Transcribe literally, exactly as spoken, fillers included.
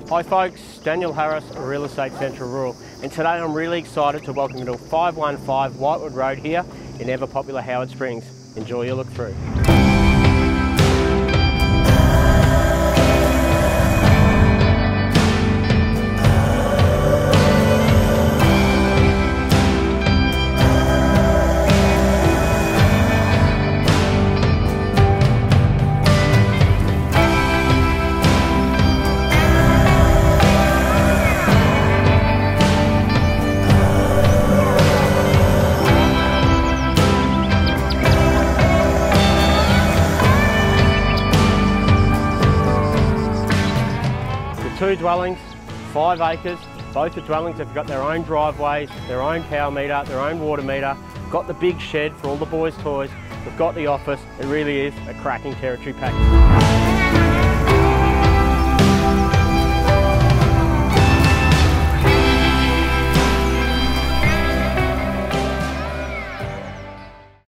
Hi folks, Daniel Harris, Real Estate Central Rural, and today I'm really excited to welcome you to five one five Whitewood Road here in ever popular Howard Springs. Enjoy your look through. Two dwellings, five acres. Both the dwellings have got their own driveways, their own power meter, their own water meter, got the big shed for all the boys' toys, we've got the office. It really is a cracking territory package.